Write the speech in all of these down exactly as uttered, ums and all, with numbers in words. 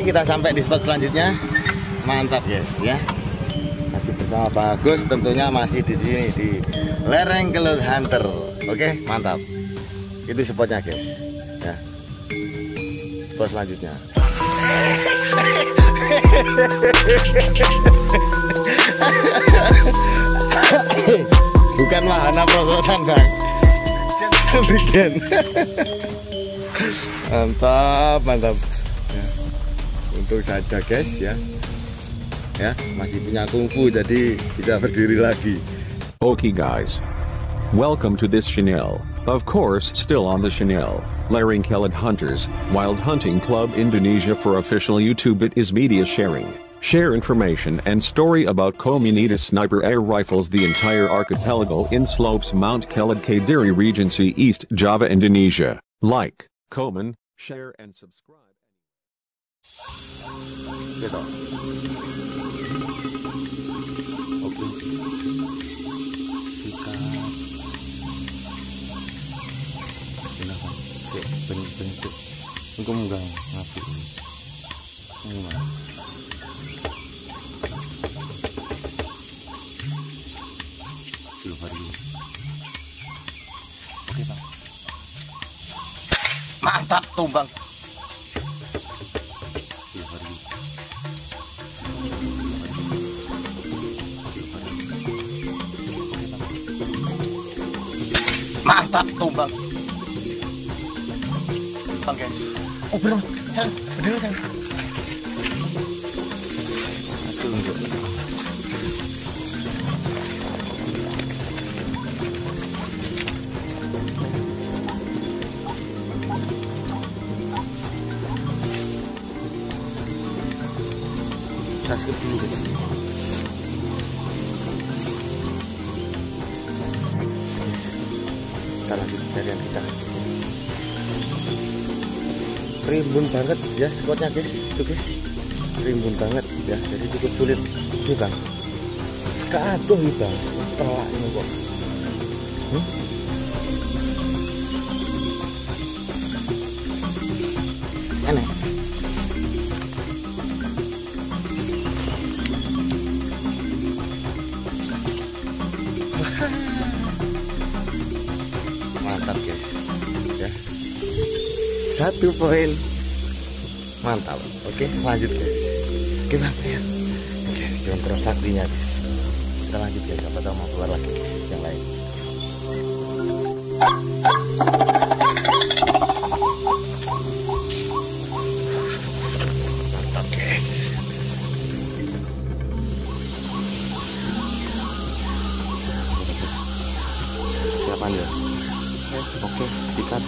Oke, kita sampai di spot selanjutnya. Mantap guys ya. Masih bersama Bagus, tentunya masih di sini di lereng Kelut Hunter. Oke, mantap. Itu spotnya guys. Ya. Spot selanjutnya. Bukan wahana perosotan bang, bikin. Mantap, mantap. Ya. Untuk saja guys ya, ya masih punya kungfu jadi bisa berdiri lagi. Okay guys, welcome to this channel. Of course, still on the channel, Lereng Kelut Hunters, Wild Hunting Club Indonesia. For official YouTube it is media sharing. Share information and story about Komunita sniper air rifles, the entire archipelago in slopes Mount Kelut Kediri Regency, East Java, Indonesia. Like, comment, share and subscribe. Gitu. Oke. Bentuk-bentuk engkau enggak ngapi enggak silver dulu. Oke bang, mantap tuh bang. Silver dulu. Mantap tuh bang. Bang guys, oh bener, sayang, bener sayang. Aduh enggak. Kita skip dulu guys. Kita lanjut carian kita. Rimbun banget ya spotnya guys, itu guys, rimbun banget ya, jadi cukup sulit nih bang. Kaaduh nih bang, telak ini kok. Hmm? Aneh. Mantap guys ya. Satu poin, mantap. Oke, lanjut guys. Gimana ya? Oke, contoh saktinya guys. Kita lanjut guys. Apa tahu mau keluar lagi guys yang lain. Mantap guys. Siapa anda? Oke, sikat.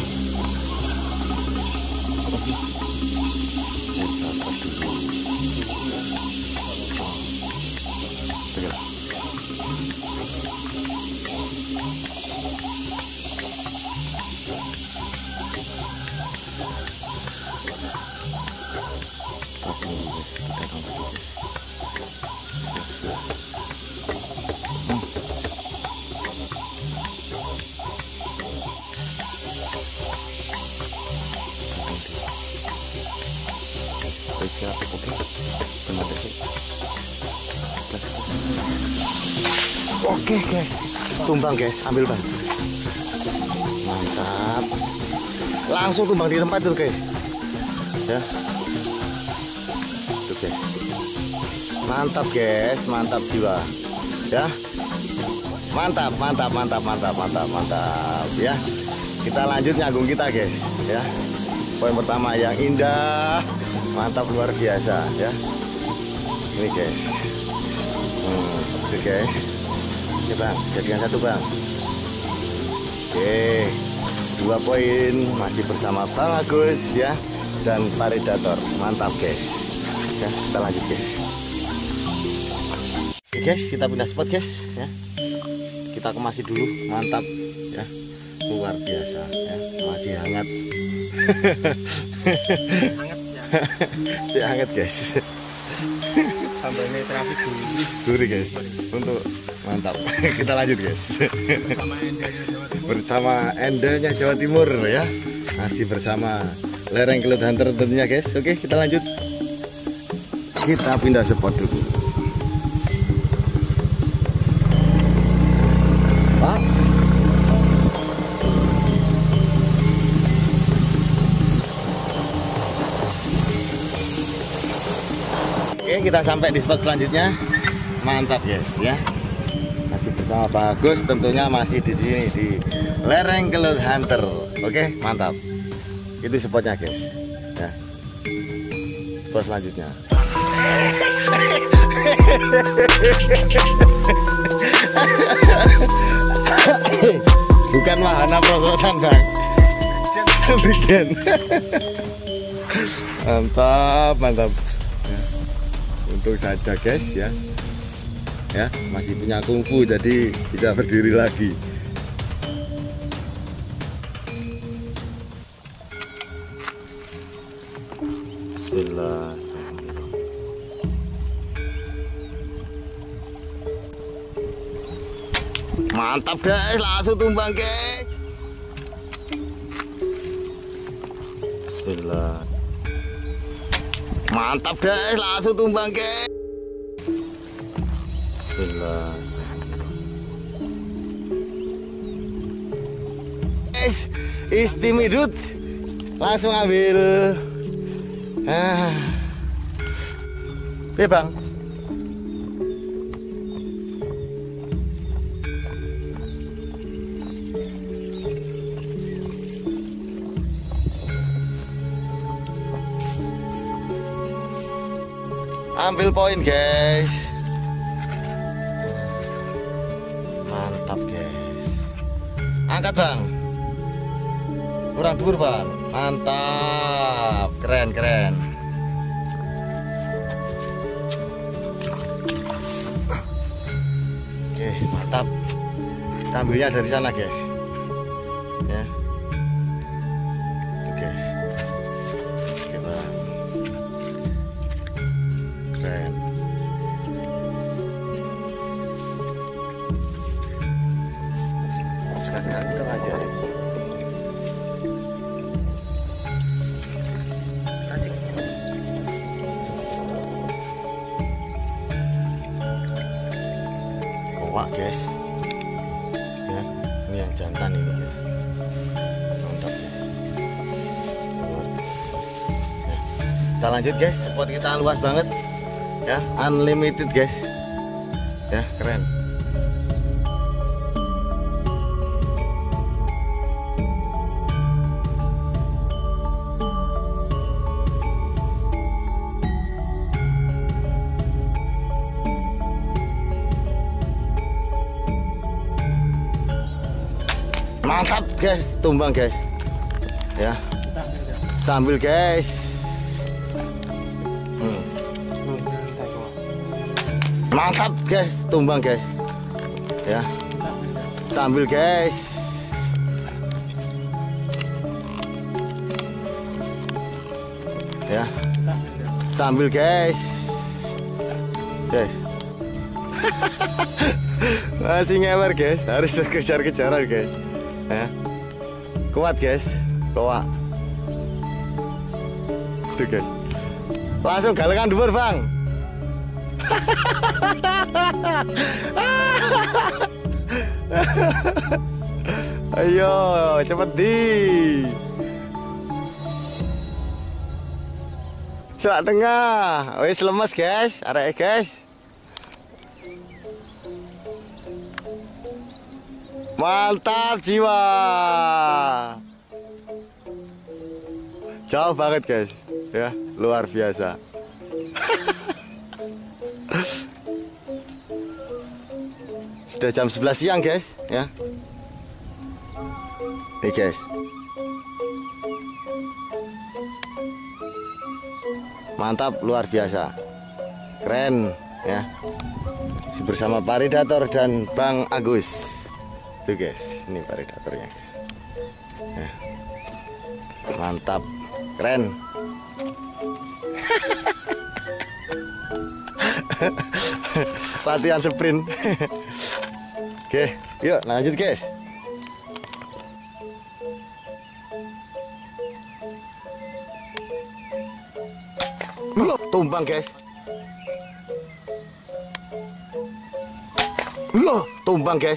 Oke guys, tumbang guys, ambil bang. Mantap. Langsung tumbang di tempat itu guys. Ya. Tuh guys. Mantap guys, mantap jiwa. Ya. Mantap, mantap, mantap, mantap, mantap, mantap. Ya. Kita lanjut nyagung kita guys. Ya. Poin pertama yang indah, mantap luar biasa. Ya. Ini guys. Hmm, oke guys. Oke bang, jadikan satu bang. Oke, dua poin masih bersama Bang Agus ya, dan Predator. Mantap guys. Ya, kita lanjut guys. Oke guys, kita pindah spot guys ya. Kita kemasi dulu, mantap ya, luar biasa ya, masih hangat. Hangat ya. Ya hangat guys. Sampai ini trafik gurih. Gurih guys. Untuk mantap. Kita lanjut guys. Bersama Endelnya Jawa Timur. Bersama Endelnya Jawa Timur ya. Masih bersama lereng Kelut Hunter tentunya guys. Oke, kita lanjut. Kita pindah spot dulu. Pak. Oke, kita sampai di spot selanjutnya. Mantap guys ya. Masih bersama Bagus, tentunya masih di sini di lereng Kelut Hunter. Oke, mantap. Itu spotnya guys. Ya. Spot selanjutnya. Bukan wahana perosotan bang. Bikin. Mantap, mantap. Ya. Untuk saja guys ya. Ya, masih punya kungfu jadi bisa berdiri lagi. Bismillah. Mantap guys, langsung tumbang guys. Bismillah. Mantap guys, langsung tumbang guys. Bismillah. Guys, istimidut langsung ambil. Ah. Oke bang. Ambil poin guys. Mantap guys. Angkat bang. Kurang dur bang. Mantap. Keren keren. Oke mantap. Kita ambilnya dari sana guys. Ya. Itu guys. Oke bang. Keren. Masukkan kantong aja. Kowak guys. Ya, ini yang jantan ini guys. Mantap guys. Luar biasa. Ya. Kita lanjut guys, spot kita luas banget. Ya, unlimited guys. Ya, keren. Mantap guys, tumbang guys. Ya. Kita ambil guys. Hmm. Mantap guys, tumbang guys. Ya. Kita ambil guys. Ya. Kita ambil guys. Guys. Masih ngewer guys, harus kejar-kejaran guys. Ya. Kuat guys, kowak. Tuh guys. Langsung galengan dhuwur, Bang. Ayo, cepet di. Celak tengah. Wis lemes guys, arek guys. Mantap jiwa. Jauh banget guys. Ya, luar biasa. Sudah jam sebelas siang guys, ya. Nih guys. Mantap, luar biasa. Keren, ya. Bersama Paridator dan Bang Agus. Tuh guys, ini Paridatornya guys. Ya. Mantap, keren. Latihan sprint. Oke, yuk lanjut guys. tumbang guys. Loh, tumbang guys.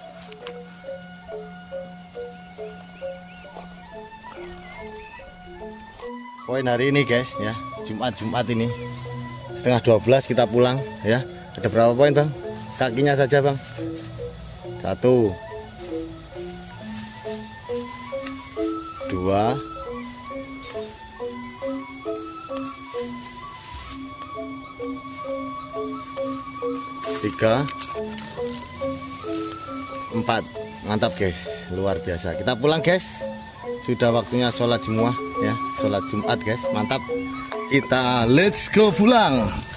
Poin hari ini guys ya, Jumat Jumat ini setengah dua belas kita pulang ya. Ada berapa poin bang? Kakinya saja bang. Satu, dua, tiga, empat. Mantap guys, luar biasa. Kita pulang guys. Sudah waktunya sholat Jumat ya, sholat Jumat guys. Mantap. Kita let's go pulang.